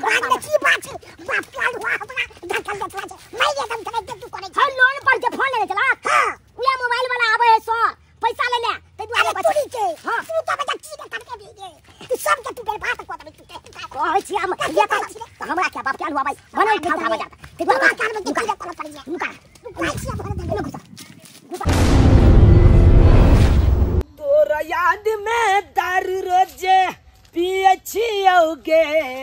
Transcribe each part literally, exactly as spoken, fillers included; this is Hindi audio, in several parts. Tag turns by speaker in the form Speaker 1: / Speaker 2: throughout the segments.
Speaker 1: बात की बात है बाप का हुआ अपना धक्का धक्का मैं ये तुम करे तू करे हर लोन पर के फोन ले चला हां उया मोबाइल वाला आवे है सौ पैसा ले ले ते दुआरे चोरी के हां तू तो बता की करके भेजे तू सब के तू बेर बात को तू कहै छी हम ये का हमरा क्या बाप क्या हुआ भाई बने खा खा जाता ते दुआरे कान में दुकान कर पड़ गया रुका रुका छी भर दे रुका
Speaker 2: तोरा याद में दारू रोजे पिए छियोगे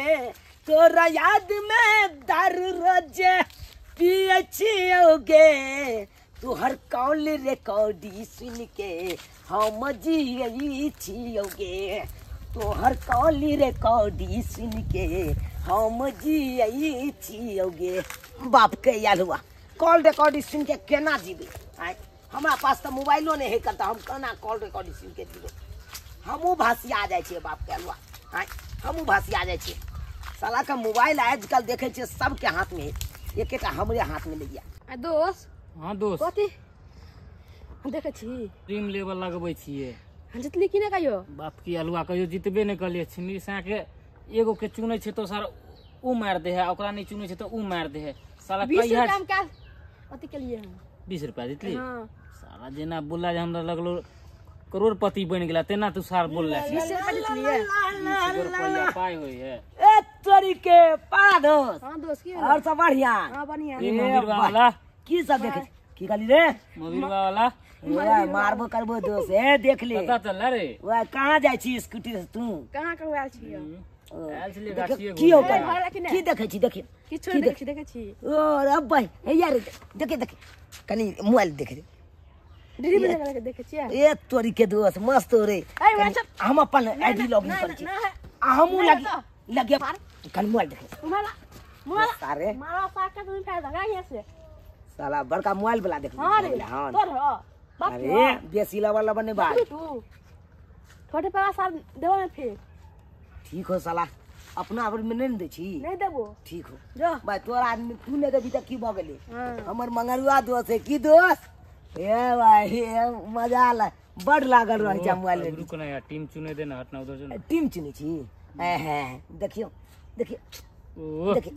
Speaker 2: तोरा याद में दारू रोजे पिए छियोगे तू हर कॉल रिकॉर्डी सुन के हम जियई छियोगे तू हर कॉल रिकॉर्डी सुन के हम जियई छियोगे बाप के याद हुआ कॉल रिकॉर्डी सुन के केना जीबे हमारा पास तो मोबाइलो नहीं है करता हम केना कॉल रिकॉर्डी सुन के जीबे हमू भासिया आ जाए छे बाप के अलवा हां हमू भासिया आ जाए छे साला का मोबाइल आजकल देखे छे सबके हाथ में एक एक हमरे हाथ में ले गया
Speaker 3: आ दोस्त
Speaker 4: हां दोस्त
Speaker 3: कथि हम देखे छी
Speaker 4: ड्रीम लेवल लगबै छिए
Speaker 3: हम जितली कि न कहियो
Speaker 4: बाप की अलवा कहियो जितबे न कलिए छिनी सा के एगो के चुनै छे तो सारा ऊ मार दे है ओकरा नहीं चुनै छे तो ऊ मार दे है साला
Speaker 3: कहिया हम का अति के लिए हम
Speaker 4: बीस रुपया जितली
Speaker 3: हां
Speaker 4: साला जेना बोला जे हमरा लगलो करोड़पति बन गेला तेना तू सार बोल ले
Speaker 3: बीस रुपया जितली है
Speaker 4: बीस रुपया पाई होई है
Speaker 2: ए तोरी के पादोस
Speaker 3: हां दोस्त की
Speaker 2: और सब बढ़िया
Speaker 3: हां बढ़िया
Speaker 4: ए मोबिलवा वाला
Speaker 2: की सब देखे की कहली रे
Speaker 4: मोबिलवा वाला
Speaker 2: ओए मारबो करबो दोस्त ए देख ले
Speaker 4: पता चल रे
Speaker 2: ओए कहां जाय छी स्कूटी से तू
Speaker 3: कहां करवाल छी
Speaker 4: आयल छलिए गाछिए
Speaker 2: की हो कर की देखे छी देखिए
Speaker 3: किछो देखे छी देखे छी
Speaker 2: ओ रे भाई हे यार देखे देखे कनी मोबाइल देखे रे
Speaker 3: ड्रीम लेवल देखे छी
Speaker 2: ए तोरी के दोस्त मस्त हो रे हम अपन आईडी लॉगिन कर छी हमू लगी लगे कनी मोबाइल देखे
Speaker 3: मोबाइल मोबाइल
Speaker 2: सारे
Speaker 3: मारा पाका तुम फायदा का ये से
Speaker 2: साला बड़का मोबाइल वाला देख
Speaker 3: हां रे
Speaker 2: हां
Speaker 3: तोर हो बाप
Speaker 2: अरे बेसी वाला बने बात
Speaker 3: तू छोटे पैसा साल देबो में फिर
Speaker 2: ठीक हो साला अपना पर में नहीं दे छी
Speaker 3: नहीं देबो
Speaker 2: ठीक हो
Speaker 3: जो
Speaker 2: भाई तोरा आदमी तू ने अभी तक की भ गेले
Speaker 3: हां
Speaker 2: हमर मंगरुआ दोस्त है की दोस्त ए भाई ए मजा आला बड़ लागल रह जा मोबाइल में
Speaker 4: रुक ना यार टीम चुने देना हटना उधर जो
Speaker 2: टीम चुनी छी ए है देखियो देखियो
Speaker 4: ओ
Speaker 2: देखिए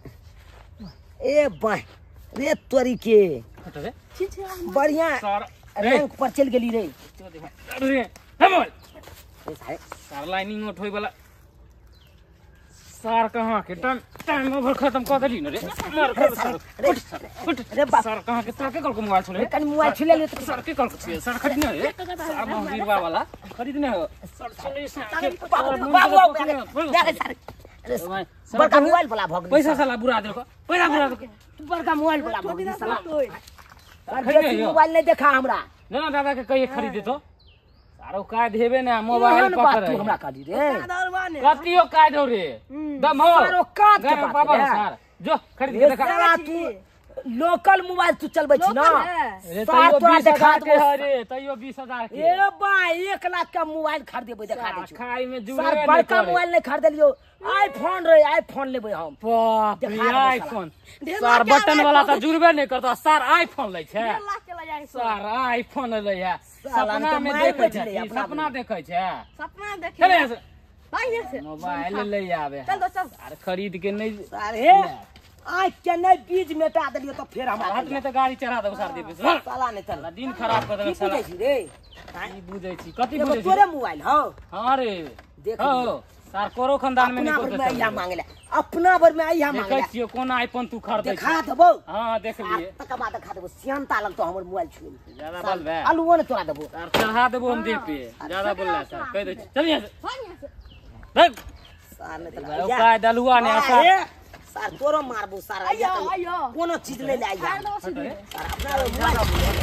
Speaker 2: ए भाई रे तोरी के
Speaker 4: हट रे
Speaker 3: छी छी
Speaker 2: बढ़िया
Speaker 4: सार
Speaker 2: रैंक पर चल गेली रे
Speaker 4: अरे हमल
Speaker 2: ए सारे
Speaker 4: सार लाइनिंग उठोई वाला सार कहां के टाइम टाइम ओवर खत्म कर देली न रे मार कर सार
Speaker 2: रे बाप
Speaker 4: सार कहां के तोरा के कल को मोबाइल छोड़े
Speaker 2: कनी मोबाइल छुले ले तो
Speaker 4: सार के कल को छिए सार खरीदने है सार मोबिलवा वाला खरीदने हो सार चले से के
Speaker 2: बड़का मोबाइल वाला भग
Speaker 4: पैसा साला बुरा दे को पैसा बुरा दे
Speaker 2: तू बड़का मोबाइल वाला भग साला
Speaker 4: खरीदे
Speaker 2: मोबाइल नहीं देखा हमरा
Speaker 4: ना दादा के कहिए खरीदे तो सारो का देबे ना मोबाइल पकड़
Speaker 2: तू हमरा का दी रे
Speaker 4: कतियो का दो रे दम हो
Speaker 2: सारो काट के
Speaker 4: बाबा सार जो खरीद के देखा
Speaker 2: साला तू लोकल मोबाइल तू चलबै छी ना
Speaker 4: रे
Speaker 2: सार
Speaker 4: तइयो
Speaker 2: तोरा
Speaker 4: बीस
Speaker 2: देखा
Speaker 4: हजार के है रे तइयो बीस हजार के
Speaker 2: ए भाई एक लाख का मोबाइल खरीदेबै देखा दे छी
Speaker 4: खाई में जुड़े
Speaker 2: सार बड़का मोबाइल नहीं खरीदलियो आईफोन रे आईफोन लेबै हम
Speaker 4: बाप रे
Speaker 2: देखा दे
Speaker 4: आईफोन सार बटन वाला तो जुड़बे नहीं करता सार आईफोन ले छे
Speaker 3: लाख के ले जाए
Speaker 4: सार आईफोन ले है
Speaker 2: साला
Speaker 4: सपना
Speaker 2: तो
Speaker 4: में
Speaker 2: मार
Speaker 4: देखे
Speaker 2: बैठले
Speaker 4: छे
Speaker 2: अपना
Speaker 4: सपना देखे छे
Speaker 3: सपना देखे
Speaker 4: चले
Speaker 3: भाई ये से
Speaker 4: मोबाइल ले आवे
Speaker 3: चल दो चल
Speaker 4: सार खरीद के नहीं
Speaker 2: अरे आँख के नहीं बीज मेटा दिलियो तो फिर हमरा
Speaker 4: हाथ में तो गाड़ी चढ़ा दो सार दे
Speaker 2: साला नहीं चल
Speaker 4: दिन खराब कर देलक साला
Speaker 2: बुझै छी रे
Speaker 4: ई बुझै छी कथि
Speaker 2: एगो
Speaker 4: बुझै छी
Speaker 2: तोरे मोबाइल हो
Speaker 4: हां रे
Speaker 2: देख
Speaker 4: हो सार कोरो खानदान में
Speaker 2: अपना
Speaker 4: नहीं
Speaker 2: भर
Speaker 4: कोते
Speaker 2: में आइया मांगले अपना भर में आइया
Speaker 4: देखै
Speaker 2: मांगले
Speaker 4: छियो कोन आईफोन तू खरीदै
Speaker 2: देखा देबो
Speaker 4: हां देख लिए
Speaker 2: तक बाद देखा देबो सियानता लग तो हमर मोबाइल छुए
Speaker 4: ज्यादा बोल बे
Speaker 2: अलुओ ने तोरा देबो
Speaker 4: सार चढ़ा देबो हम दे पे ज्यादा बोलला सार कह दे चल यहां से
Speaker 3: भाई ये से
Speaker 4: देख
Speaker 2: सार ने तो
Speaker 4: ओ का दलुआ ने सार
Speaker 2: सार तोरो मारबो सार
Speaker 3: आइयो आइयो
Speaker 2: कोनो चीज ले ले आइया
Speaker 3: दो सीधे
Speaker 2: सार अपना मोबाइल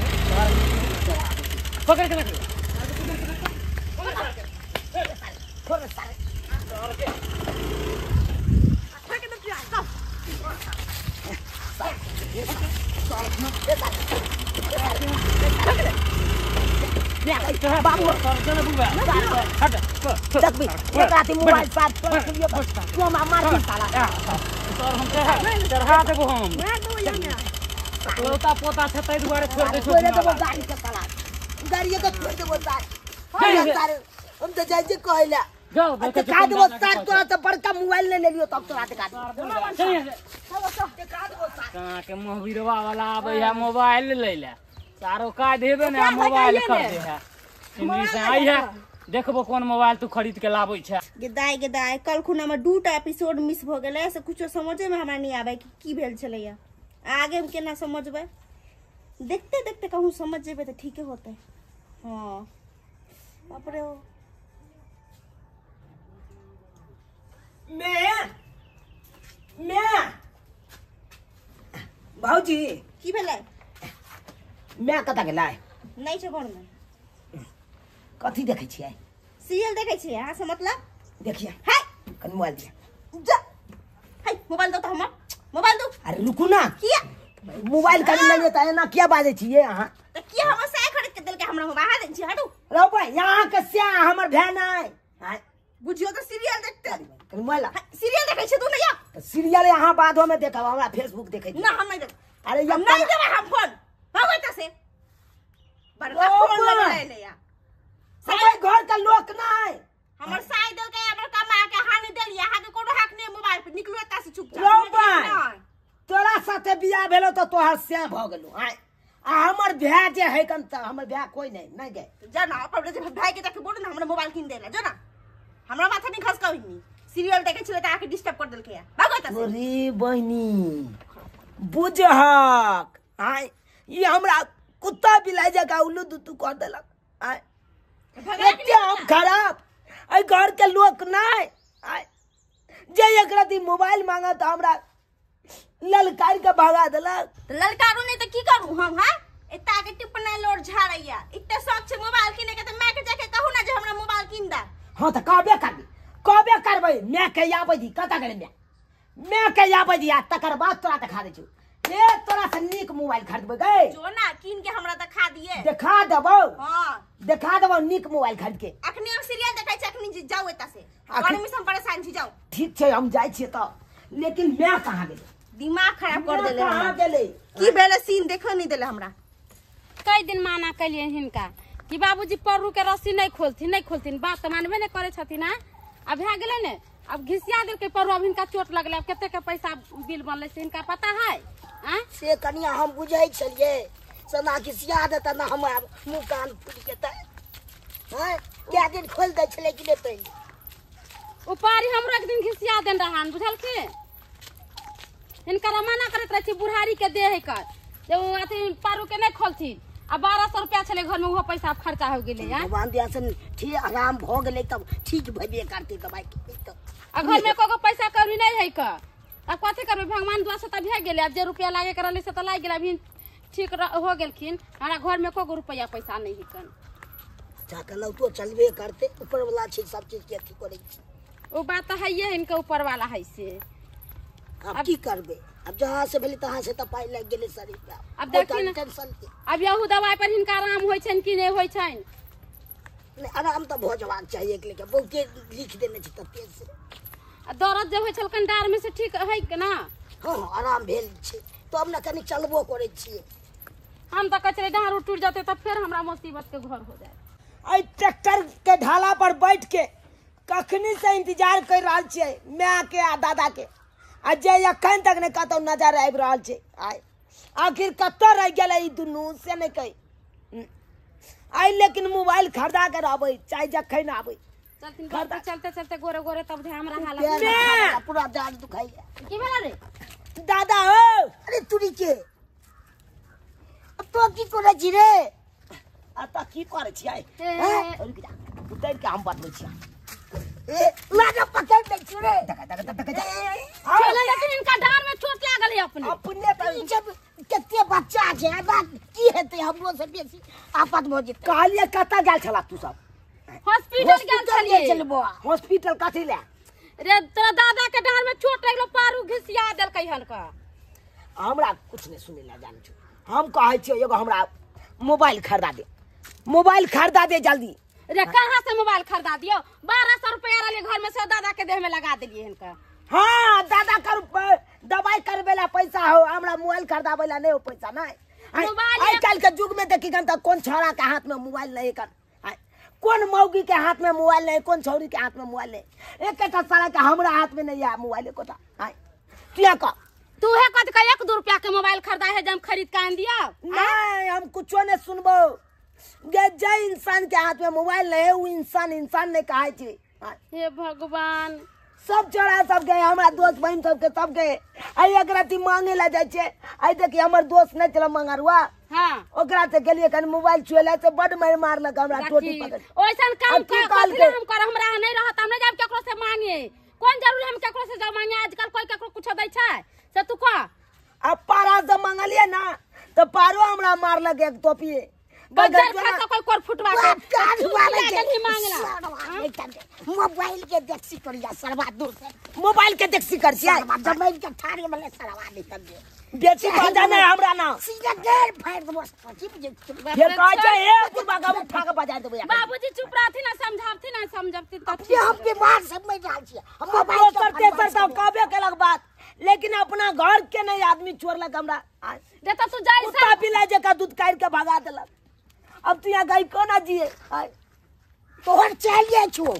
Speaker 4: पकड़ के रख
Speaker 2: छोड़ सार
Speaker 3: फेंक दे पिया चल
Speaker 2: बाबू
Speaker 4: हट
Speaker 2: देख भी एक रात मोबाइल साथ तोड़ के लिए तू मार मार के साला
Speaker 4: सर हम चढ़ा चढ़ा देबो हम
Speaker 3: मैं तो यहां
Speaker 4: पोता पोता छै तै दुआरे छोड़ दे
Speaker 2: छोड़ देबो गाड़ी के साला गाड़ी के छोड़ देबो सार हम तो जाय जे कहला
Speaker 4: जाओ
Speaker 2: अच्छा
Speaker 4: देखे
Speaker 2: का देबो सर तोरा से बड़का मोबाइल ले ले लियो तब तोरा दिखा दे
Speaker 4: कहाँ के मोहबिरवा वाला आबे है मोबाइल ले ले सारो का देबे ना मोबाइल कर दे है सिमरी से आई है देखबो कौन मोबाइल तू खरीद के लाबै छै
Speaker 5: गेदाय गेदाय कल खुना में दूटा एपिसोड मिस भ गेलै से कुछो समझे में हमरा नहीं आबै कि की भेल छलैया आगे में केना समझबै देखते देखते कहूँ समझ जेबे तो ठीके होते हाँ बाप रे
Speaker 2: मैं मैं भाऊजी
Speaker 5: की भेलै
Speaker 2: मैं कता गेलै
Speaker 5: नहीं छै घर में
Speaker 2: कथी देखै छियै
Speaker 5: सीरियल देखे छियै अहाँ से मतलब
Speaker 2: देखिए
Speaker 5: है
Speaker 2: कन मोबाइल दिया
Speaker 5: जा है मोबाइल दो तो हमर मोबाइल दो
Speaker 2: अरे रुकू ना
Speaker 5: किया
Speaker 2: मोबाइल कन नहीं लेता है ना क्या बाजे छियै अहाँ
Speaker 5: तो किया हमर से खरीद के देल के हमरा मोबाइल दे छी हटू
Speaker 2: रौ भाई यहाँ के से हमर भाई नहीं हां
Speaker 5: बुझियो तो सीरियल देखते
Speaker 2: कन मोबाइल
Speaker 5: सीरियल देखे छी तू नहीं या
Speaker 2: सीरियल यहाँ बादो में देखब हमरा फेसबुक देखे
Speaker 5: ना हम नहीं देख
Speaker 2: अरे
Speaker 5: हम नहीं देबे हम फोन भगवत से बड़का फोन ले ले या
Speaker 2: हमर घर का लोक नहीं
Speaker 5: हमर साई देल के हमर कमा के हानि देल या हां के कोनो हक नहीं मोबाइल पे निकलो एता से चुप
Speaker 2: रौ भाई तोरा साथे बियाह भेलो तो तोहर से भ गेलो आ हमर भाई जे है कन त हमर भाई कोई नहीं नहीं गए
Speaker 5: जा ना अपन जे भाई के देख बोल ना हमरा मोबाइल किन देला जो ना हमरा माथा नहीं खस कहिनी सीरियल देखे छले त आके डिस्टर्ब कर देल के या भगवत से
Speaker 2: अरे बहनी बुझहक आय ई हमरा कुत्ता बिलाई जका उल्लू दुतू कर देलक आय एते हम खराब आई घर के लोक नहीं आय जे एकरा दी मोबाइल मांगा त हमरा ललकार के भगा देलक
Speaker 5: ललकारू नहीं तो की करू हम हां एता के टिप्पणी लोड झाड़ैया इत्ते शौक छे मोबाइल किने के त मैं के जाके कहू ना जे हमरा मोबाइल किन दा
Speaker 2: हां त कहबे करबी कहबे करबै मैं के आबै दी कता करे मैं मैं के आबै दी आ तकर बाद तोरा दिखा दे छु ए तोरा से नीक मोबाइल खरीदबै गए
Speaker 5: जो ना किन के हमरा दिखा दिए
Speaker 2: दिखा देबो
Speaker 5: हां
Speaker 2: दिखा देबो नीक मोबाइल खरीद के
Speaker 5: अखनी हम सीरियल देखाइ छ अखनी जाओ एता से घर में हम परेशान छी जाओ
Speaker 2: ठीक छै हम जाय छी त लेकिन मैं कहां गेलै
Speaker 5: दिमाग खराब कर देले
Speaker 2: कहां
Speaker 5: हमरा
Speaker 2: गेलै
Speaker 5: की भेले सीन देखो नहीं देले हमरा
Speaker 3: कई दिन माना कलिए हिनका कि बाबूजी परू के रस्सी नहीं खोलथिन नहीं खोलथिन बात तो मानबे नहीं करे छथिन ना अब भए गेले ने अब घिसिया देल के परू अब हिनका चोट लगले अब कते के पैसा बिल बनले से हिनका पता है हैं
Speaker 1: से कनिया हम बुझै छलिए सना घिसिया देता ना हम मुंह कान फूट के त हैं क्या दिन खोल दै छले कि नहीं पहले
Speaker 3: उपारी हमरो एक दिन घिसिया देन रहन बुझल की हिनका मना करत रहे छी बुढ़ारी के दे है कर जे अथी पारू के नहीं खोलथिन आ बारह सौ रुपया छले घर में वो पैसा खर्चा हो गेले यार
Speaker 1: भगवान दिया से ठीक आराम भ गेलै तब ठीक भइबे करते दवाई के तो
Speaker 3: आ घर में कोको पैसा कभी नहीं है का अब कथी करबे भगवान दुआ से त भे गेले अब जे रुपया लागे करले से त लाग गेल अभी ठीक हो गेलखिन हमरा घर में कोको रुपया पैसा नहीं है कन
Speaker 1: चाकलौ तो चलबे करते ऊपर वाला छै सब चीज के अथी करै छै
Speaker 3: वो बात तो है ये इनके ऊपर वाला है से
Speaker 1: अब की करबे अब जहां से भेले तहां से त पाई लग गेले शरीर पे
Speaker 3: अब देखिन
Speaker 1: टेंशन के
Speaker 3: अब यहू दवाई पर हिनका आराम होय छन कि नहीं होय छन
Speaker 1: नहीं आराम तो हो जवान चाहिए लेकिन बहुते लिख देने छै तते से
Speaker 3: दर्द जे होय छलकन डार में से ठीक है कि ना
Speaker 1: हां आराम भेल छै तो हम न कनी चलबो करै छियै
Speaker 3: हम तो कचरे डार टूट जाते तो फिर हमरा मुसीबत के घर हो जाए
Speaker 2: आई ट्रैक्टर के ढाला पर बैठ के कखनी से इंतजार कर रहा छे माँ के आ दादा के आ जे अखन तक ने कतौ नजर आबि रहल छे आय आखिर कतौ रह गेलै ई दुनू से नहीं कही आई लेकिन मोबाइल खरीदा कर आबै चाहे जखन आबै
Speaker 3: चलतिन घर चलते चलते गोरे गोरे तब ध्यान रहा हालत
Speaker 1: मैं पूरा जान दुखाइया
Speaker 3: की भेला रे
Speaker 2: दादा हो
Speaker 1: अरे तुरी के तो की करे छी रे
Speaker 2: आ त की करे छी आय
Speaker 3: ए,
Speaker 2: उतर के हम बतबै छी
Speaker 1: ए लागा पकड़ ले छी रे
Speaker 2: देखा देखा देखा
Speaker 3: चले लेकिन इनका डार में चोट लागल है अपने
Speaker 2: अपने त
Speaker 1: ई जब कते बच्चा छै बात की हेतै हमरो से बेसी आफत भ जेतै
Speaker 2: कहलिए कतऽ गेल छला तू सब
Speaker 3: हॉस्पिटल गेल छलिए
Speaker 1: चलबो
Speaker 2: हॉस्पिटल कथी ले
Speaker 3: रे तोरा दादा के डार में चोट लगलो पारू घिसिया देलकै हनका
Speaker 2: हमरा कुछ नहीं सुने ला जान छो हम कहै छियै एगो हमरा मोबाइल खरीदा दे मोबाइल खरीदा दे जल्दी
Speaker 3: रे कहां से मोबाइल खरीदा दियो बारह सौ रुपया वाले घर में से दादा के देह में लगा देलिए इनका
Speaker 2: हाँ दादा कर दवाई करबे ला पैसा हो हमरा मोबाइल खरीदाबे ला नहीं हो पैसा नहीं
Speaker 3: मोबाइल
Speaker 2: आई काल के युग में देखी गन त कौन छोरा के हाथ में मोबाइल नहीं कन कौन मौगी के हाथ में मोबाइल नहीं, कौन छौरी के हाथ में मोबाइल नहीं। एक एक साला का हमरा हाथ में नहीं है मोबाइल को। क्या का
Speaker 3: तू है कद का एक दो रुपया के मोबाइल खरीदा है जब खरीद के आन दिया।
Speaker 2: नहीं हम कुछ नहीं सुनबो। जे इंसान के हाथ में मोबाइल नहीं है वो इंसान इंसान नहीं कहा छे।
Speaker 3: हे भगवान
Speaker 2: सब चढ़ा सब गए हमारा दोस्त बहन सब के सब गए। आई एक राती मांगे ला जाए छे। आई देखिए हमर दोस्त नहीं चला मंगारुआ।
Speaker 3: हां
Speaker 2: ओकरा से गेलिए कन मोबाइल छुएला से बड मार मार लगा हमरा टोटी पकड़।
Speaker 3: ओइसन काम कर हम कर हमरा नहीं रहत हम नहीं जाब केकरो से मांगे। कौन जरूरी हम केकरो से जा मांगे। आजकल कोई केकरो कुछ दै छै से तू का
Speaker 2: अब पारा से मांगलिए ना तो पारो हमरा मार लगे एक टोपी।
Speaker 3: बजार खाता कोई कोर फुटवा के
Speaker 1: कान वाले के
Speaker 3: नहीं मांगला।
Speaker 1: मोबाइल के देखसी करिया सरवा दूर से
Speaker 2: मोबाइल के देखसी कर छिया
Speaker 1: जमीन के ठाड़ी में सरवा दे तब
Speaker 2: बेची बाजा नहीं हमरा ना
Speaker 1: सीधा गेर फाड़ दो की बुझे
Speaker 2: ये कह छै ए पुरबा का उठा के बजा देबे।
Speaker 3: बाबूजी चुप रहथि ना समझावथि ना समझावथि त
Speaker 1: ये हम बीमार सब में डाल छिए हम मोबाइल
Speaker 2: मोबाइल करते सर सब कहबे केलक बात लेकिन अपना घर के नहीं आदमी छोड़लक हमरा।
Speaker 3: देता तू जाई
Speaker 2: कुत्ता पिला जे का दूध काट के भगा देलक। अब तू यहाँ गई कोना जिए
Speaker 1: तोहर चलिए छु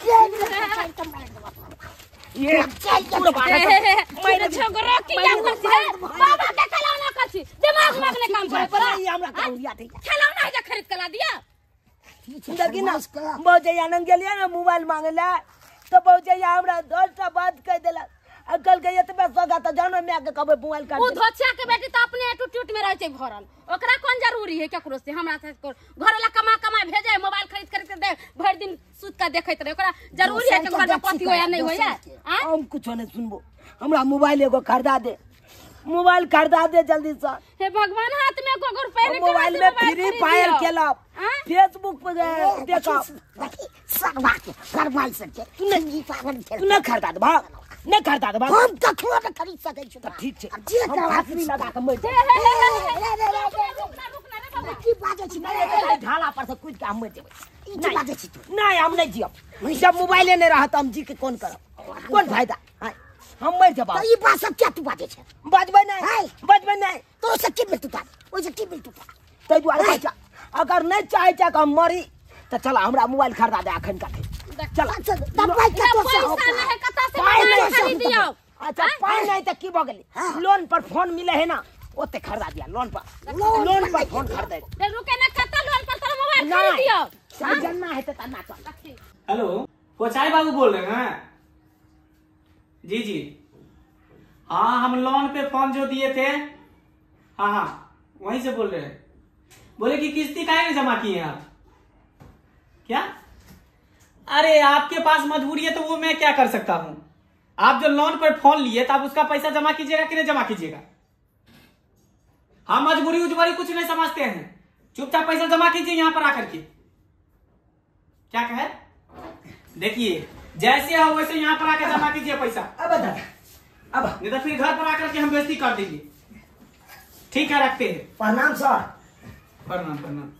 Speaker 2: ये पूरा
Speaker 3: मेरे झगड़ा की क्या करती है बाबा के खिलौना करती दिमाग में अपने काम करे पर
Speaker 2: ये हमरा कहलिया थे
Speaker 3: खिलौना है खरीद के ला दिया।
Speaker 2: देखी ना बहुत आनंद गेलिए ना मोबाइल मांगला तो बहुत हमरा दस टा बात कह देलक। कल के एतबे सगा त जानो मैं के कहबे मोबाइल कर
Speaker 3: उ धोछिया के बेटी त अपने टूट टूट में रह छै भरल ओकरा कोन जरूरी है केकरो से हमरा से घर ला कमा कमा भेजे मोबाइल खरीद खरीद के दे भर दिन सुत के देखैत रहे ओकरा जरूरी है कि घर में कथि होया नहीं होया।
Speaker 2: हम कुछ नहीं सुनबो हमरा मोबाइल एगो खरीदा दे मोबाइल खरीदा दे जल्दी से।
Speaker 3: हे भगवान हाथ में गोगर पैर के
Speaker 2: मोबाइल में फ्री फायर खेलब फेसबुक पे देखब
Speaker 1: सरवा के फरमाइश से तू नहीं पागल
Speaker 2: तू न खरीदा दे भाग नहीं खरीदा दे भाग
Speaker 1: हम कखनो न खरीद सकै छी
Speaker 2: ठीक छै
Speaker 1: जे
Speaker 2: हम फांसी लगा के मर
Speaker 3: हे हे हे रुकना रुकना रे बाबा
Speaker 1: की बाजे छी
Speaker 2: जाए ढाला पर से कूद के हम मर जेबै।
Speaker 1: ई बाजे छी तू
Speaker 2: नहीं हम नहीं जियब जब मोबाइले नहीं रहत हम जी के कौन करब कौन फायदा है हम मर जब
Speaker 1: तो ई बात सब क्या तू बाजे छी
Speaker 2: बजबै नहीं बजबै नहीं
Speaker 1: तो से की मिल तू का ओ से की मिल तू का
Speaker 2: तै दुआरे बच्चा अगर नहीं चाहे चाहे हम मरी तो चला हमरा मोबाइल खरीदा दे अखन का चल
Speaker 1: तब भाई के तो
Speaker 3: पैसा नहीं कता से मोबाइल खरीद दियो।
Speaker 2: अच्छा पाई नहीं तो की भ गेली लोन पर फोन मिले है ना ओते खरीदा दिया लोन पर लोन पर फोन खरीदे
Speaker 3: रे रुके ना कता लोन पर तो मोबाइल खरीद दियो।
Speaker 2: नहीं जन्ना है तो तना चल।
Speaker 6: हेलो कोचाई बाबू बोल रहे हैं? जी जी हाँ हम लोन पे फोन जो दिए थे हाँ हाँ वहीं से बोल रहे हैं। बोले कि किस्ती काहे नहीं जमा किए आप? क्या? अरे आपके पास मजबूरी है तो वो मैं क्या कर सकता हूँ। आप जो लोन पर फोन लिए तो आप उसका पैसा जमा कीजिएगा कि नहीं जमा कीजिएगा? हाँ मजबूरी उजबूरी कुछ नहीं समझते हैं। चुपचाप पैसा जमा कीजिए यहाँ पर आकर के। क्या कहे? देखिए जैसे हो वैसे यहाँ पर आकर जमा कीजिए पैसा।
Speaker 2: अब दादा अब
Speaker 6: नहीं तो फिर घर पर आकर के हम बेइज्जती कर देंगे। ठीक है रखते हैं।
Speaker 2: प्रणाम सर।
Speaker 6: प्रणाम प्रणाम।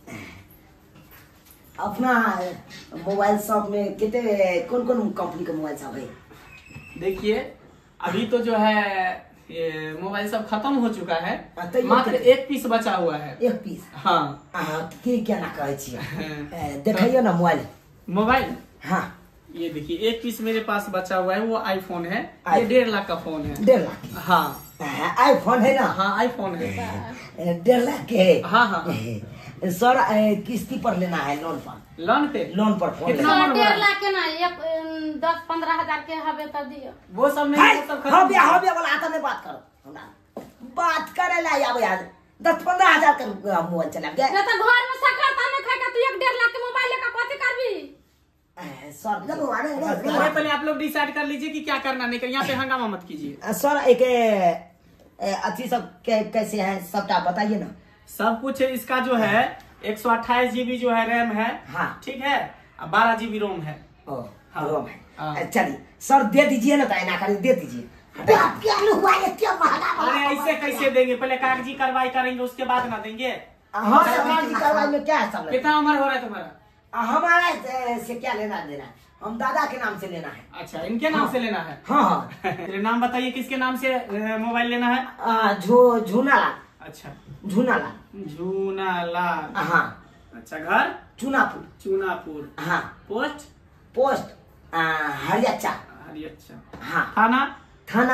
Speaker 2: अपना मोबाइल शॉप में कितने कौन कौन कंपनी का मोबाइल शॉप है?
Speaker 6: देखिए अभी तो जो है ये मोबाइल सब खत्म हो चुका है
Speaker 2: तो
Speaker 6: मात्र एक पीस बचा हुआ है।
Speaker 2: एक पीस
Speaker 6: हाँ
Speaker 2: की क्या ना कहे छिए देखियो ना मोबाइल
Speaker 6: मोबाइल
Speaker 2: हाँ
Speaker 6: ये देखिए एक पीस मेरे पास बचा हुआ है वो आईफोन है। ये डेढ़ लाख का फोन है।
Speaker 2: डेढ़ लाख
Speaker 6: हाँ
Speaker 2: आईफोन है ना?
Speaker 6: हाँ आईफोन है
Speaker 2: डेढ़ लाख के।
Speaker 6: हाँ हाँ
Speaker 2: सर किस्ती पर लेना है लोन पर
Speaker 6: लोन पे
Speaker 2: लोन पर फोन
Speaker 6: कितना
Speaker 2: लेना।
Speaker 6: उम्र
Speaker 3: डेढ़
Speaker 6: हुआ?
Speaker 3: लाख के ना एक दस पंद्रह हजार के हवे तब दियो।
Speaker 6: वो सब नहीं वो सब खत्म
Speaker 2: हबे
Speaker 6: हो गया।
Speaker 2: हबे वाला आता नहीं बात करो हमरा बात करे ला आबे यार दस पंद्रह हजार का मोबाइल चला गया
Speaker 3: ना तो घर में सकरता नहीं खाएगा तू एक डेढ़ लाख के मोबाइल लेकर कथि करबी?
Speaker 2: सर
Speaker 6: अरे पहले आप लोग डिसाइड कर लीजिए कि क्या करना नहीं कर यहाँ पे हंगामा मत कीजिए।
Speaker 2: सर एक अच्छी सब कैसे है सबटा बताइए ना।
Speaker 6: सब कुछ इसका जो है एक सौ अट्ठाईस जीबी जो है रैम है।
Speaker 2: हाँ
Speaker 6: ठीक है बारह जीबी रोम है।
Speaker 2: ओ
Speaker 6: हाँ।
Speaker 2: रोम
Speaker 6: हाँ।
Speaker 2: है चलिए सर दे दीजिए ना तो ना कर दे दीजिए।
Speaker 1: हुआ ये क्या महंगा
Speaker 6: अरे ऐसे कैसे देंगे पहले कागजी कार्रवाई करेंगे उसके बाद ना देंगे।
Speaker 2: हाँ समाज की कार्रवाई में क्या है सब लोग?
Speaker 6: कितना उम्र हो रहा है तुम्हारा?
Speaker 2: हमारा से क्या लेना देना है हम दादा के नाम से लेना है।
Speaker 6: अच्छा इनके नाम
Speaker 2: हाँ।
Speaker 6: से लेना है।
Speaker 2: हाँ हाँ
Speaker 6: फिर नाम बताइए किसके नाम से अ, मोबाइल लेना है?
Speaker 2: आ, झू झूना लाल
Speaker 6: अच्छा
Speaker 2: झूना लाल
Speaker 6: झूना लाल।
Speaker 2: हाँ
Speaker 6: अच्छा घर
Speaker 7: चुनापुर।
Speaker 6: चुनापुर।
Speaker 7: हाँ।
Speaker 6: Post
Speaker 7: post Hariyacha.
Speaker 6: हरियाचा।
Speaker 7: हाँ।
Speaker 6: थाना
Speaker 7: थाना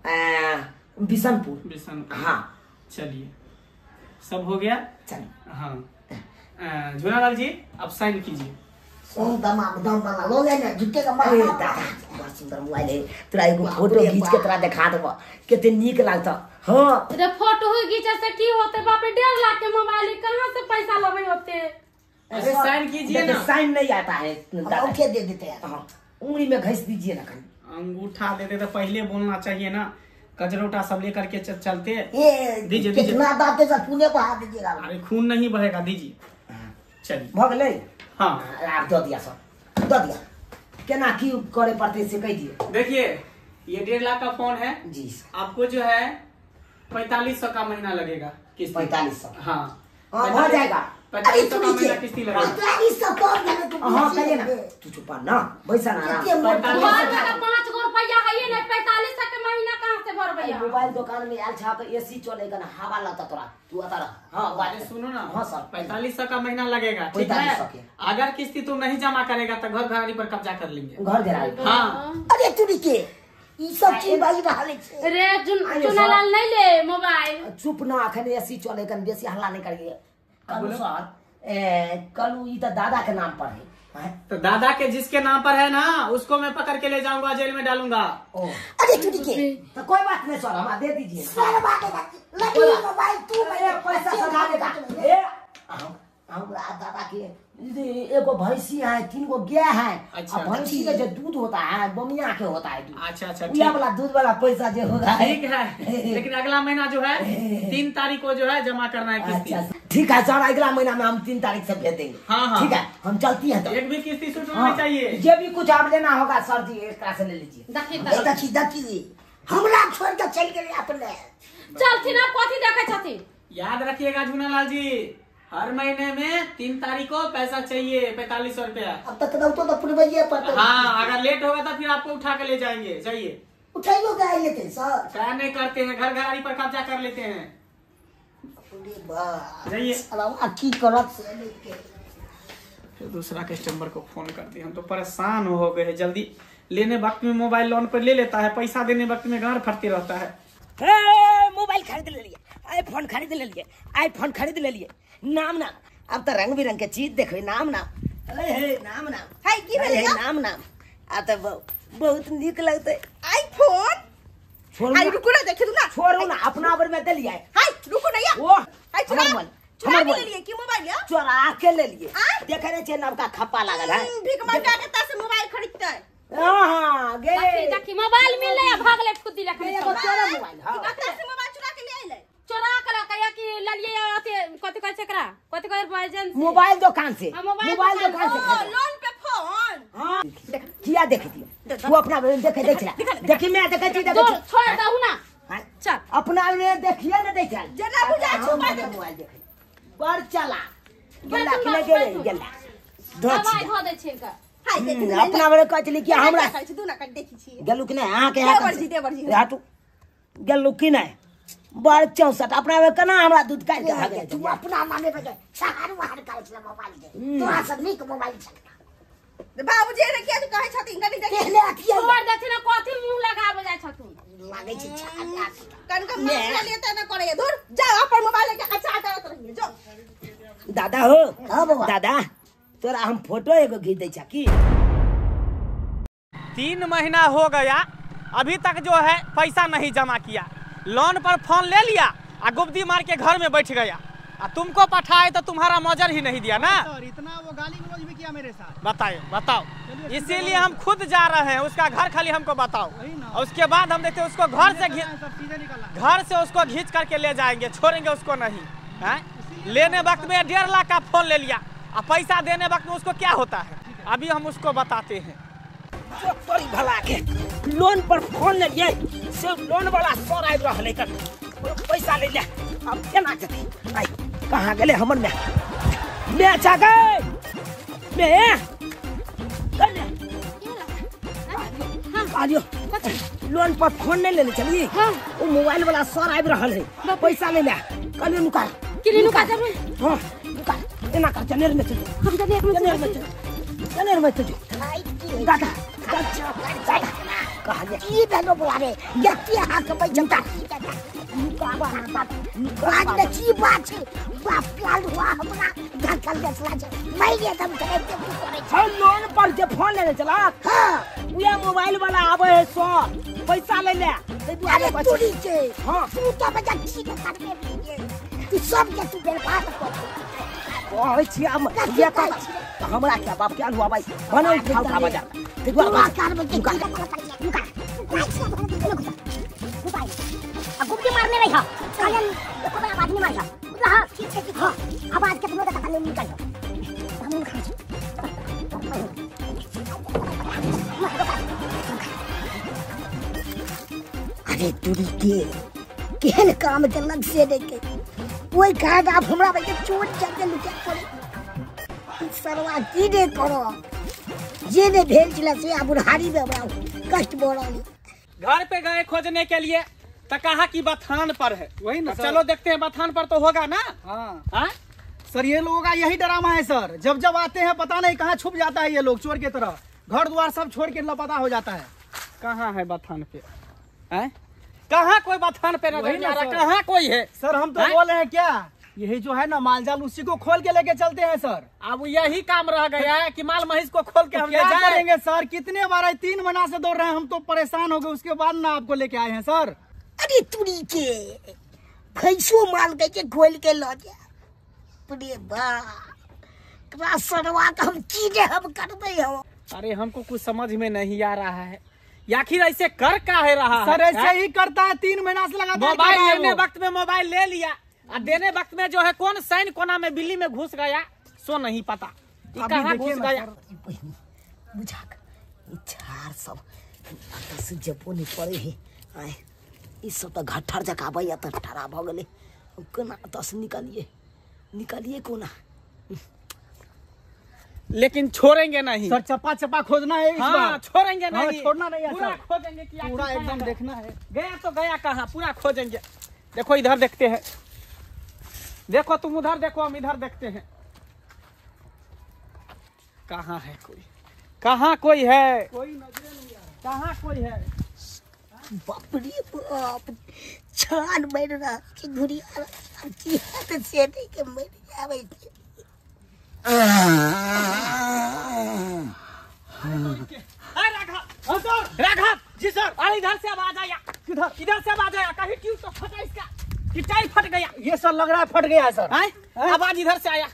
Speaker 7: बिशनपुर।
Speaker 6: बिशनपुर।
Speaker 7: हाँ।
Speaker 6: चलिए सब हो गया।
Speaker 7: चलिए।
Speaker 6: हाँ झूलालाल जी आप साइन कीजिए।
Speaker 1: लो लेना जुटे का
Speaker 7: अरे दादा बड़ा सुंदर मोबाइल है, तोरा एगो फोटो खींच के तोरा दिखा देबो कितने नीक लागता। हाँ
Speaker 3: रे फोटो ही खींचे से की होते बाप रे, डेढ़ लाख के मोबाइल कहाँ से पैसा लगे होते।
Speaker 6: अरे साइन कीजिए ना।
Speaker 7: साइन नहीं आता है दादा,
Speaker 1: ओके दे देते हैं।
Speaker 7: हाँ उंगली में घिस दीजिए ना कहीं।
Speaker 6: अंगूठा देते तो पहले बोलना चाहिए ना, कजरोटा सब लेकर के च- चलते।
Speaker 1: ये
Speaker 6: दीजिए,
Speaker 1: कितना दाते से पुणे बढ़ा दीजिएगा।
Speaker 6: अरे खून नहीं बहेगा, दीजिए। चलिए
Speaker 7: भग ले।
Speaker 6: हाँ
Speaker 7: आप दो दिया सब दो दिया, केना की करे पड़ते से कह दिए।
Speaker 6: देखिए ये डेढ़ लाख का फोन है
Speaker 7: जी
Speaker 6: आपको जो है पैतालीस सौ का महीना लगेगा किस्ती।
Speaker 7: पैंतालीस सौ
Speaker 6: हाँ
Speaker 7: हाँ हो जाएगा।
Speaker 6: पैतालीस सौ का महीना किस्ती लगेगा।
Speaker 1: इसका कौन जाने तू
Speaker 7: हाँ कहिए ना, तू चुप ना बैसा ना आराम।
Speaker 3: घर में का पाँच गो रुपया है ये नहीं, पैतालीस सौ के महीना कहाँ से भर भैया।
Speaker 7: मोबाइल दुकान में आयल छा तो एसी चलेगा ना, हवा लगता तोरा, तू आता रह। हाँ बात
Speaker 6: अरे सुनो ना,
Speaker 7: हाँ सर
Speaker 6: पैतालीस सौ का महीना लगेगा, ठीक
Speaker 7: पैंतालीस सौ
Speaker 6: है।
Speaker 7: के।
Speaker 6: अगर किस्ती तुम नहीं जमा करेगा तो घर घराड़ी पर कब्जा कर लेंगे।
Speaker 7: घर गिरा।
Speaker 6: हाँ
Speaker 1: अरे तू के ई सब चीज भाई रहा ले।
Speaker 3: रे चुनालाल नहीं ले मोबाइल।
Speaker 7: चुप ना, अखन एसी चलेगा, बेसी हल्ला नहीं करिए। कल सर कल ई तो दादा के नाम पर है। हैं?
Speaker 6: तो दादा के जिसके नाम पर है ना उसको मैं पकड़ के ले जाऊंगा, जेल में डालूंगा।
Speaker 7: ओ
Speaker 1: अरे तू के
Speaker 7: तो कोई बात नहीं सर, हम दे दीजिए।
Speaker 1: सर बात है लगी मोबाइल तू
Speaker 7: ए, पैसा सधा देगा। ए हम हम दादा के ये एगो भैंसी है, तीन गो गाय है।
Speaker 6: अच्छा,
Speaker 7: अब भैंसी का जो दूध होता है बमिया के होता है दूध।
Speaker 6: अच्छा अच्छा
Speaker 7: उया
Speaker 6: ठीक
Speaker 7: वाला दूध वाला पैसा जो होगा है।
Speaker 6: ठीक है, लेकिन अगला महीना जो है तीन तारीख को जो है जमा करना है किस्ती।
Speaker 7: अच्छा ठीक है सर, अगला महीना में हम तीन तारीख से भेज देंगे।
Speaker 6: हाँ, हाँ।
Speaker 7: ठीक है हम चलती हैं तो।
Speaker 6: एक भी किस्ती छूट
Speaker 7: हाँ,
Speaker 6: नहीं चाहिए।
Speaker 7: जो भी कुछ आप लेना होगा सर जी एक तरह से ले लीजिए।
Speaker 3: देखी
Speaker 1: देखी देखी हमरा छोड़ के चल गेले अपने।
Speaker 3: चलती ना कथी देखे छथी।
Speaker 6: याद रखिएगा झूनालाल जी, हर महीने में तीन तारीख को पैसा चाहिए, पैतालीस सौ रुपया।
Speaker 1: अब तक तो तो पुरवैया पर
Speaker 6: हाँ अगर लेट होगा तो फिर आपको उठा के ले जाएंगे। चाहिए
Speaker 1: उठाइयो गए लेते सर।
Speaker 6: क्या नहीं करते हैं, घर घराड़ी पर कब्जा कर लेते हैं।
Speaker 1: अरे वाह
Speaker 6: जाइए।
Speaker 1: अलावा की करत से लेके
Speaker 6: फिर दूसरा कस्टमर को फोन कर दिया, हम तो परेशान हो गए हैं। जल्दी लेने वक्त में मोबाइल लोन पर ले लेता है, पैसा देने वक्त में घर फटते रहता है।
Speaker 7: मोबाइल खरीद ले लिए, आईफोन खरीद ले लिए, आईफोन खरीद ले लिए। नाम नाम अब तो रंग बिरंग के चीज देखो। नाम नाम हे हे नाम नाम
Speaker 5: हाय की
Speaker 7: हे,
Speaker 5: भेल
Speaker 7: हे,
Speaker 5: या?
Speaker 7: नाम नाम आ तो बहु- बहुत निक लगते।
Speaker 5: आईफोन
Speaker 7: छोड़ू
Speaker 5: हाय
Speaker 7: ना,
Speaker 5: रुको ना देखे तू ना।
Speaker 7: छोड़ू ना, अपना बर में दे लिया है।
Speaker 5: हाय रुको ना या।
Speaker 7: ओ
Speaker 5: हाय चुरा
Speaker 7: हमर मोबाइल,
Speaker 5: चुरा
Speaker 7: हमर
Speaker 5: के ले
Speaker 7: मोबाइल
Speaker 5: लिए की मोबाइल या।
Speaker 7: चोरा के ले लिए।
Speaker 5: आय?
Speaker 7: देखे नहीं नव का खप्पा लागल है।
Speaker 5: हम्म, भीख मांगा के तासे मोबाइल खरीदते हैं।
Speaker 7: हाँ गे
Speaker 3: देखी देखी मोबाइल मिले भाग ले खुदी लखनी
Speaker 7: एगो चोरा मोबाइल। हाँ
Speaker 5: तासे मोबाइल चुरा के ले आइले।
Speaker 3: चोरा कर कहिया कि ललिए अथी कथी कहै छकरा कथी कहै एजेंसी
Speaker 7: मोबाइल दुकान से,
Speaker 3: हाँ, मोबाइल
Speaker 7: मोबाइल
Speaker 3: दुकान
Speaker 7: दुकान से
Speaker 5: ओ
Speaker 7: खरीदा।
Speaker 5: लोन पे फोन।
Speaker 7: हाँ किया देख दियो, तू अपना देखे देख ला। देखी मैं देखे छी
Speaker 3: जो
Speaker 7: देखे छी।
Speaker 3: छोड़ दहु ना।
Speaker 7: हाँ,
Speaker 3: चल
Speaker 7: अपना में देखिए ना देख
Speaker 5: जना बुझा छुपा दे।
Speaker 7: मोबाइल देखे पर चला गेला
Speaker 3: बैठू
Speaker 7: कि
Speaker 3: ना,
Speaker 7: नहीं गेले
Speaker 3: बैठू।
Speaker 7: गेला
Speaker 3: दवाई
Speaker 7: धोछ
Speaker 3: धो दे छै का।
Speaker 5: हाय देख
Speaker 7: हम्म, अपना बड़े कहली कि हमरा
Speaker 5: खाइ छी, दू ना कट देखी छी।
Speaker 7: गेलू कि नहीं अहाँ के
Speaker 5: देवर जी, देवर जी।
Speaker 7: हाटू गेलू कि नहीं बड़ चौसठ अपना में केना हमरा दूध काट के भागे
Speaker 1: तू अपना माने बजे सहार वहार करे छले मोबाइल दे तोरा सब नीक मोबाइल छले।
Speaker 5: बाबूजी ने किया कहै छथिन कनी देखी।
Speaker 1: पहले अथिया
Speaker 3: छोड़ देथिन ना कथी मुंह लगाबे जाय छथुन।
Speaker 1: लागे छै छाला।
Speaker 5: कन कन मार लिए त न करे। दूर जाओ अपन मोबाइल लेके अच्छा करत रहिए जो।
Speaker 7: दादा हो
Speaker 1: हाँ बाबा।
Speaker 7: दादा तोरा हम फोटो एगो घीच दै छा की।
Speaker 8: तीन महीना हो गया अभी तक जो है पैसा नहीं जमा किया, लोन पर फोन ले लिया और गुप्ती मार के घर में बैठ गया। और तुमको पठाए तो तुम्हारा मौजर ही नहीं दिया ना।
Speaker 9: सर इतना वो गाली गलौज भी किया मेरे साथ।
Speaker 8: बताइए बताओ, इसीलिए हम खुद जा रहे हैं उसका घर, खाली हमको बताओ। और उसके बाद हम देखते हैं उसको घर से घी-
Speaker 9: सब चीजें निकला।
Speaker 8: घर से उसको खींच करके ले जाएंगे, छोड़ेंगे उसको नहीं है। लेने वक्त में डेढ़ लाख का फोन ले लिया और पैसा देने वक्त में उसको क्या होता है अभी हम उसको बताते हैं।
Speaker 7: तोरी भला के लोन पर फोन ले लिए से लोन वाला सर आबि रहले कर पैसा ले ले। अब केना जते आई कहां गेले हमर में मैं जागे मैं कने आलियो लोन पर फोन नहीं लेने चलिए।
Speaker 3: हाँ।
Speaker 7: वो मोबाइल वाला सर आबि रहल है पैसा ले ले कने नुका
Speaker 3: किली नुका जब
Speaker 7: हां नुका एना कर जनेर में चल
Speaker 1: हम जनेर में
Speaker 7: जनेर में चल जनेर में चल दादा दादा कहा गया
Speaker 1: की बनो बुलावे यति हाथ में जनता बात में की बात है बाप लाल हुआ हमरा धक्कल देसला जे मैं ये तुम करे तू करे
Speaker 7: है लोन पर जे फोन लेने चला
Speaker 1: हां
Speaker 7: उया मोबाइल वाला आवे है सौ पैसा ले ले ते
Speaker 1: अरे
Speaker 7: दुआरे
Speaker 1: तूड़ी के
Speaker 7: हां
Speaker 1: तू तो बजा की के कर में तू सब के तू बर्बाद कर
Speaker 7: ओए छिया ये का हमरा क्या बाप क्या हुआ भाई बने उठा उठा बजा ते दुआ
Speaker 1: कार में की कर लुका लुका गुप्ती मारने रही है कायन देखो मैं आवाज नहीं मारता मतलब हां ठीक है ठीक हां आवाज के तुम लोग का कान निकल जाओ हम खा अरे दूरी के केहन काम के लग से देखे कोई काज आप हमरा भाई के चोट जाके लुका पड़े सरवा की दे करो ये ने भेल चला से अब बुढ़ारी में हमरा कष्ट बोराली
Speaker 8: घर पे गए खोजने के लिए तो कहा कि बथान पर है।
Speaker 9: वही ना
Speaker 8: तो
Speaker 9: सर।
Speaker 8: चलो देखते हैं बथान पर तो होगा ना।
Speaker 9: हाँ
Speaker 8: हाँ
Speaker 9: सर, ये लोगों का यही ड्रामा है सर। जब जब आते हैं पता नहीं कहाँ छुप जाता है ये लोग चोर की तरह, घर द्वार सब छोड़ के लापता हो जाता है।
Speaker 8: कहाँ है बथान पे? हैं? कहाँ कोई बथान पे नजर नहीं आ रहा? कहाँ कोई है?
Speaker 9: सर हम तो
Speaker 8: हैं?
Speaker 9: बोल रहे हैं क्या, यही जो है ना मालजाल उसी को खोल के लेके चलते हैं सर।
Speaker 8: अब यही काम रह गया है कि माल महिष को खोल के हम ले
Speaker 9: क्या
Speaker 8: जाएं।
Speaker 9: करेंगे सर, कितने बार है, तीन महीना से दौड़ रहे हैं हम तो परेशान हो गए, उसके बाद ना आपको लेके आए हैं सर।
Speaker 1: अरे तुरी के भैंसो माल के के खोल के लो जा पुरे बा सरवा का हम चीजें हम करते हो।
Speaker 8: अरे हमको कुछ समझ में नहीं आ रहा है, आखिर ऐसे कर का है रहा
Speaker 9: सर
Speaker 8: है?
Speaker 9: ऐसे ही करता है, तीन महीना से लगातार
Speaker 8: मोबाइल
Speaker 9: कर रहा है
Speaker 8: लेने
Speaker 9: वो।
Speaker 8: वक्त में मोबाइल ले लिया और देने वक्त में जो है कौन सैन कोना में बिल्ली में घुस गया सो नहीं पता कि
Speaker 9: अभी
Speaker 8: कहाँ
Speaker 9: देखिए
Speaker 8: घुस
Speaker 9: ना
Speaker 8: गया।
Speaker 1: बहिनी बुझाक ई चार सब दस जपो नहीं पड़े है आए ई सब तो घट्ठर जकाबे या त ठरा भ गेले कोना दस निकालिए निकालिए कोना
Speaker 8: लेकिन छोड़ेंगे नहीं
Speaker 9: सर चप्पा चप्पा खोजना है इस
Speaker 8: हाँ,
Speaker 9: बार।
Speaker 8: छोड़ेंगे
Speaker 9: हाँ,
Speaker 8: नहीं,
Speaker 9: छोड़ना नहीं है
Speaker 8: पूरा
Speaker 9: सर।
Speaker 8: खोजेंगे कि आखिर
Speaker 9: पूरा
Speaker 8: कहाँ
Speaker 9: एकदम
Speaker 8: गया।
Speaker 9: देखना है।
Speaker 8: गया तो गया कहाँ, पूरा खोजेंगे। देखो इधर देखते हैं, देखो तुम उधर देखो, हम इधर देखते हैं। कहाँ है कोई, कहाँ कोई है,
Speaker 9: कोई नजरे नहीं आ रहा।
Speaker 8: कहाँ कोई है?
Speaker 1: बाप रे बाप छान बैठ रहा कि घुरी आ की हाथ से नहीं के मर जावे
Speaker 8: राघव, राघव जी सर, अरे इधर से अब आ जाया, किधर इधर से अब आ जाया, कहीं ट्यूब तो फटा इसका, कि टाइल फट गया।
Speaker 9: ये सर लग रहा है फट गया है सर।
Speaker 8: हैं? आवाज इधर से आया।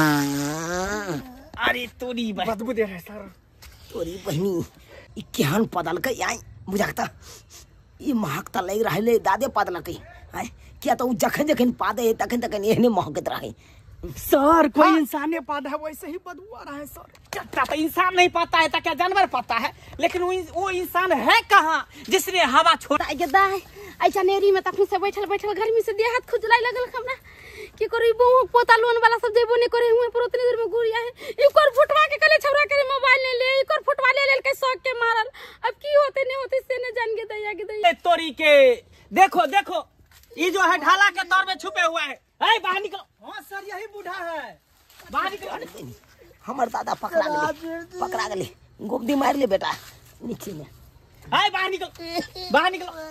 Speaker 8: अरे तोरी बहन,
Speaker 9: बदबू दे रहा है सर।
Speaker 1: तोरी बहनी ई केहन पदल के आई बुझाता ई महकता लग रहा है दादे पदल के है क्या तो जखन जखन पादे तखन तखन एहने महकत रहे
Speaker 9: सर कोई इंसान ने पादा है वैसे ही बदबू आ रहा है सर।
Speaker 8: क्या तो इंसान नहीं पाता है तो क्या जानवर पाता है? लेकिन वो, वो इंसान है कहाँ जिसने हवा छोड़ा?
Speaker 3: ऐसा नेरी में तखनी से बैठल बैठल गर्मी से देह हाथ खुजलाए लगल हमरा की करी बहु पोता लोन वाला सब जेबो ने करे हुए पर उतनी देर में गुड़िया है एक और फुटवा के कले छौरा करे मोबाइल ले ले एक और फुटवा ले ले के शौक के मारल। अब की होते नहीं होते से ने जान के दैया के दैया
Speaker 8: तोरी के देखो देखो ये जो है ढाला के तौर में छुपे हुए है। ए बाहर निकलो।
Speaker 9: हाँ सर यही बूढ़ा है।
Speaker 8: बाहर निकलो।
Speaker 1: हमर दादा पकड़ा गेले पकड़ा गेले गोबदी मार ले बेटा नीचे में
Speaker 8: हाय बाहर निकलो, बाहर निकलो।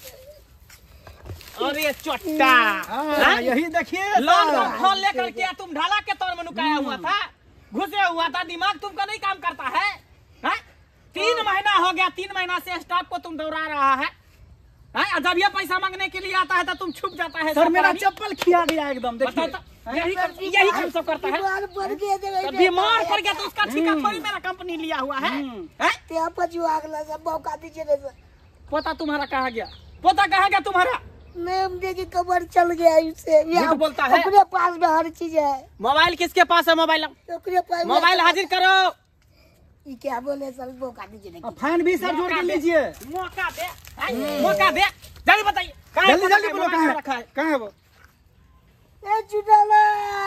Speaker 8: अरे चोट्टा,
Speaker 9: हाँ, यही देखिए
Speaker 8: लोन
Speaker 9: सर।
Speaker 8: का फोन लेकर के तुम ढाला के तौर में नुकाया हुआ था, घुसे हुआ था, दिमाग तुमका नहीं काम करता है, है? तीन महीना हो गया, तीन महीना से स्टाफ को तुम दौड़ा रहा है, है? जब ये पैसा मांगने के लिए आता है तो तुम छुप जाता है।
Speaker 9: सर मेरा चप्पल खिया गया एकदम
Speaker 8: बताओ
Speaker 9: देखिए।
Speaker 8: तो, यही कर, यही काम सब करता है। तो बीमार पड़ गया तो उसका ठेका थोड़ी मेरा कंपनी लिया हुआ है, है?
Speaker 1: मौका दीजिए ना सर
Speaker 8: पोता तुम्हारा कहाँ गया? पोता कहाँ गया तुम्हारा?
Speaker 1: मैम देखिए कबर चल गया इससे
Speaker 8: झूठ बोलता है।
Speaker 1: अपने पास में हर चीज है
Speaker 8: मोबाइल किसके पास है? मोबाइल
Speaker 1: अपने पास
Speaker 8: मोबाइल हाजिर करो।
Speaker 1: ये क्या बोले सर मौका दीजिए ना
Speaker 9: फाइन भी सर जोड़ के लीजिए।
Speaker 8: मौका दे, हैं? मौका दे, जल्दी बताइए कहाँ है
Speaker 9: जल्दी
Speaker 8: पोता
Speaker 9: जल्दी
Speaker 8: का
Speaker 9: बोलो
Speaker 8: मोबाइल
Speaker 9: कहाँ
Speaker 8: रखा
Speaker 9: है,
Speaker 8: है?
Speaker 9: कहाँ है वो?
Speaker 1: ए चुटाला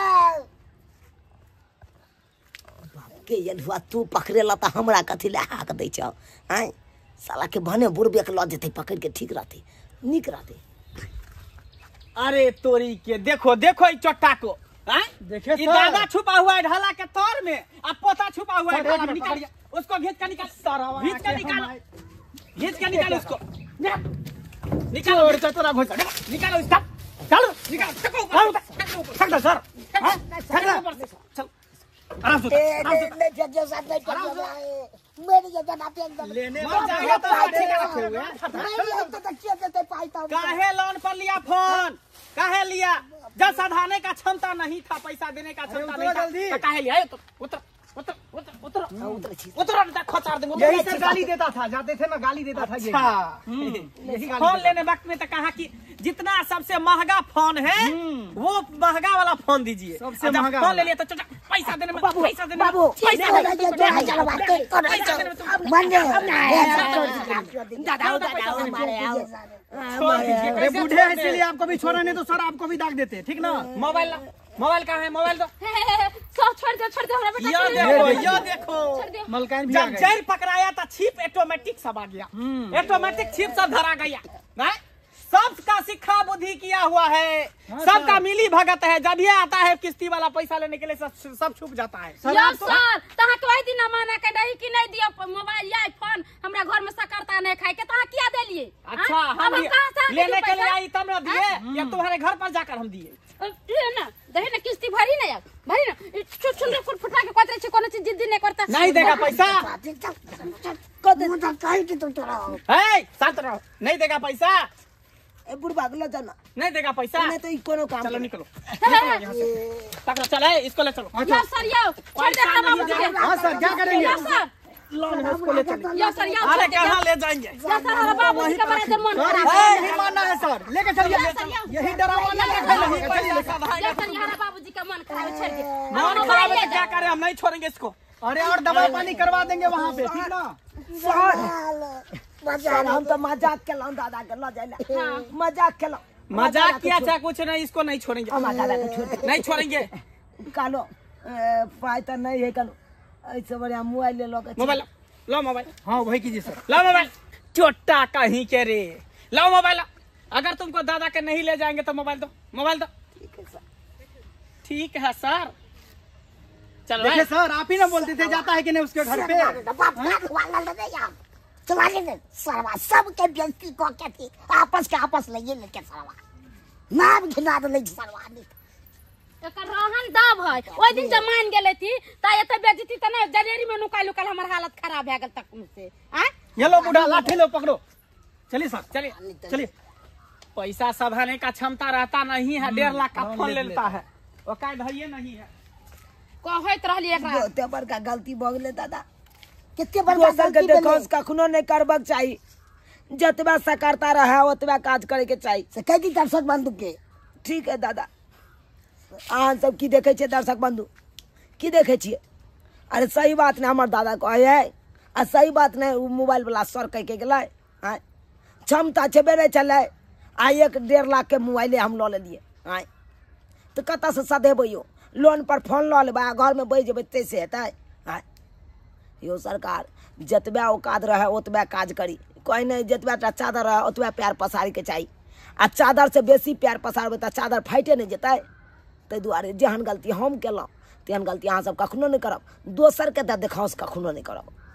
Speaker 1: के यदुआ तू पकड़ेला त हमरा कथी ले हाक दै छ हैं साला के भने बुरबे के ल जेते पकड़ के ठीक रहते निक रहते।
Speaker 8: अरे तोरी के देखो देखो इस चोट्टा को,
Speaker 9: देखिए
Speaker 8: ये
Speaker 9: सर।
Speaker 8: दादा छुपा हुआ है ढाला के तौर में, अब पोता छुपा हुआ है
Speaker 9: सर,
Speaker 8: ढाला
Speaker 9: एक
Speaker 8: में।
Speaker 9: मिनट
Speaker 8: निकाल
Speaker 9: पकड़िए।
Speaker 8: उसको घींच के निकाल,
Speaker 9: सारा
Speaker 8: घींच के
Speaker 9: आके
Speaker 8: निकालो,
Speaker 9: हम
Speaker 8: घींच के निकालो उसको, निकालो
Speaker 9: चोर चतुरा घुस
Speaker 8: निकालो इसका, चलो निकालो, फेंको ऊपर, फेंको ऊपर,
Speaker 9: फेंक दो सर, हाँ? फेंक दो।
Speaker 8: चल
Speaker 9: आराम से
Speaker 1: ए,
Speaker 9: आराम से।
Speaker 1: नहीं, नहीं, जग- जग- साथ नहीं कर दो। मेरी जगह ना पे एकदम।
Speaker 9: लेने
Speaker 8: मर
Speaker 9: पर
Speaker 8: जाएगा
Speaker 9: जाएगा
Speaker 8: तो
Speaker 9: तो
Speaker 8: साथ
Speaker 9: साथ
Speaker 8: में
Speaker 9: रखे हुए हैं।
Speaker 1: नहीं, अब तो तकिया देते पाइता हूँ।
Speaker 8: काहे लोन पर लिया फोन, काहे लिया? जब सधाने का क्षमता नहीं था, पैसा देने का क्षमता
Speaker 9: उतरो
Speaker 8: नहीं था,
Speaker 9: जल्दी।
Speaker 8: तो काहे लिया? उतर उतर उतर उतर उतर उतर उतर खोचार दूंगा।
Speaker 9: यही सर गाली देता था, जाते थे ना गाली देता था।
Speaker 8: अच्छा,
Speaker 9: यही गाली
Speaker 8: फोन
Speaker 9: देता
Speaker 8: लेने वक्त में तो कहा कि जितना सबसे महंगा फोन है वो महंगा वाला फोन दीजिए।
Speaker 9: सबसे
Speaker 8: और जब
Speaker 9: महंगा
Speaker 8: फोन
Speaker 9: वाला।
Speaker 8: ले लिया तो चचा पैसा देने में,
Speaker 1: बाबू,
Speaker 8: पैसा देने में,
Speaker 1: बाबू,
Speaker 8: पैसा
Speaker 1: नहीं,
Speaker 8: देने
Speaker 1: नहीं,
Speaker 8: में,
Speaker 1: नहीं, नहीं, चलो, बात करो, करो,
Speaker 8: पैसा देने में तुम-
Speaker 1: करो। मन दे।
Speaker 8: दादा दादा
Speaker 1: हमारे आओ।
Speaker 8: छोड़ दीजिए।
Speaker 9: अरे
Speaker 8: कैसे
Speaker 9: बूढ़े
Speaker 8: छोड़
Speaker 9: हैं
Speaker 8: दे?
Speaker 9: इसलिए आपको भी छोड़ा नहीं तो सर आपको भी दाग देते, ठीक ना?
Speaker 8: मोबाइल ला, मोबाइल कहाँ है? मोबाइल दो।
Speaker 3: सो छोड़ दो छोड़ दो हमरा बेटा
Speaker 8: यो
Speaker 3: छोड़ दो।
Speaker 8: देखो,
Speaker 9: देखो,
Speaker 8: यो देखो।
Speaker 3: छोड़ दो।
Speaker 9: मलकान भी आ
Speaker 8: जब
Speaker 9: गए।
Speaker 8: जेल पकड़ाया था छिप ऑटोमेटिक सब आ गया, ऑटोमेटिक छिप सब धरा गया। नहीं? सबका शिक्षा बुद्धि किया हुआ है, सबका मिली भगत है। जब ये आता है किस्ती वाला पैसा लेने के लिए सब सब छुप जाता है।
Speaker 3: यो सर तहां के वही दिन माना के दही कि नहीं दियो मोबाइल या फोन हमरा घर में सकरता नहीं खाए के तहां किया देलिए?
Speaker 8: अच्छा,
Speaker 3: हाँ?
Speaker 8: हम
Speaker 3: अब
Speaker 8: ये-
Speaker 3: कहाँ से आके
Speaker 8: लेने
Speaker 3: दियो
Speaker 8: के लिए
Speaker 3: पैसा?
Speaker 8: आई तब न दिए, या तुम्हारे घर पर जाकर हम दिए?
Speaker 3: ये ना दही ना किस्ती भरी ना यार भरी ना छुट छुट फुट फुटा के कोतरे छी कोनो चीज जिद्दी नहीं करता
Speaker 8: नहीं देगा पैसा।
Speaker 1: मुँह तो कहीं की तुम चला हो।
Speaker 8: है शांत रहो, नहीं देगा पैसा,
Speaker 1: ए, बुढ़बा गला जाना।
Speaker 8: नहीं देगा पैसा।
Speaker 1: नहीं तो ई कोनो काम
Speaker 8: चलो
Speaker 1: करे।
Speaker 8: निकलो, निकलो यहाँ से। पकड़ो, चले इसको ले चलो।
Speaker 3: यो सर यो छोड़ दे हमरा बाबू जी के।
Speaker 9: हाँ सर, क्या करेंगे?
Speaker 3: यो सर
Speaker 9: लोन है उसको ले चलिए।
Speaker 3: यो सर यो
Speaker 8: अरे
Speaker 3: छोड़ दे।
Speaker 8: कहाँ ले जाएंगे?
Speaker 3: यो सर हमारा बाबू जी का बड़ा जब मन खराब
Speaker 9: सर
Speaker 3: है।
Speaker 9: यही मानना है सर, लेके चलिए। यही डरावा ना लेके
Speaker 8: नहीं
Speaker 9: चलिए।
Speaker 8: पैसा
Speaker 3: यो
Speaker 8: सधाएगा।
Speaker 3: सर हमारा बाबू जी का मन खराब है, छोड़ दे।
Speaker 8: मन
Speaker 3: हम
Speaker 8: खराब
Speaker 3: मोबाइल
Speaker 8: है
Speaker 3: ले
Speaker 8: तो क्या
Speaker 3: जाओ।
Speaker 8: करें, हम नहीं छोड़ेंगे इसको।
Speaker 9: अरे और दवा पानी करवा देंगे वहाँ पे, ठीक ना?
Speaker 1: मजाक हम तो मजाक केलौं दादा के ल जाइला। मजाक केलौं।
Speaker 8: मजाक किया चाहे कुछ नहीं, इसको नहीं छोड़ेंगे,
Speaker 1: हम दादा के छोड़ दे।
Speaker 8: नहीं छोड़ेंगे।
Speaker 1: कालो ए, पाई तो नहीं है कालो। ऐसे बढ़िया मोबाइल ले लो के।
Speaker 8: मोबाइल लो, लो मोबाइल,
Speaker 9: हाँ वही कीजिए सर।
Speaker 8: लो मोबाइल। चोटा कहीं के रे, लो मोबाइल। अगर तुमको दादा के नहीं ले जाएंगे तो मोबाइल दो, मोबाइल दो। ठीक है सर, चलो
Speaker 9: देखिए सर, आप ही ना बोलते थे जाता है कि नहीं उसके घर पे।
Speaker 1: सरवा सबके बेइज्जती को के थी आपस के आपस लगे लेके सरवा नाम घिना दे सरवा नहीं
Speaker 3: एकर रहन दब है। ओइ दिन जब मान गेले थी ता एते बेइज्जती त नहीं जलेरी में नुकाल नुकाल हमर हालत खराब भए गेल तक से। हैं
Speaker 9: ये लो बूढ़ा, लाठी लो, पकड़ो। चलिए सर,
Speaker 8: चलिए
Speaker 9: चलिए।
Speaker 8: पैसा सधाने का क्षमता रहता नहीं है, डेढ़ लाख का
Speaker 9: हाँ,
Speaker 8: फोन
Speaker 9: ले
Speaker 8: ले
Speaker 9: लेता
Speaker 8: लेता है, वो कायद है नहीं है।
Speaker 3: कहैत रहली एकरा
Speaker 1: बहुते बड़का गलती भ गेलै दादा कितने बड़का गलती देखो कखनो नहीं करबक चाहिए जतबा सकारता रहे ओतबा काज करे के चाहिए से कह दी दर्शक बंधु के ठीक है दादा अहाँ सब की देखे छियै दर्शक बंधु की देखे छियै अरे सही बात नहीं हमार दादा कहे है आ सही बात नहीं उ मोबाइल वाला सर कह के गेलै आय क्षमता छेबे नहीं चलै आ एक डेढ़ लाख के मोबाइले हम लऽ लेलिए आय तो कतऽ से सधेबै यो लोन पर फोन लऽ लेबै घर में बैठ जेबै तैसे हेतै आय यो सरकार जतबा औकात रहे ओतबा काज करी कोई नहीं जतबा टा चादर रहे ओतबा प्यार पसारी के चाहिए आ चादर से बेसी प्यार पसारबै तऽ चादर फाइटे नहीं जेतै ताहि दुआरे जेहन गलती हम केलहुँ तेहन गलती अहाँ सब कखनो नहीं करब दोसर के तऽ देखाउस कखनो नहीं करब।